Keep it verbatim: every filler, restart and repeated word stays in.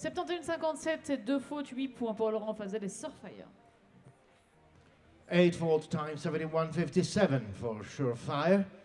soixante et un cinquante-sept, c'est deux fautes, huit points pour Laurent Fazel et Surefire. Eight faults time seventy-one fifty-seven for Surefire.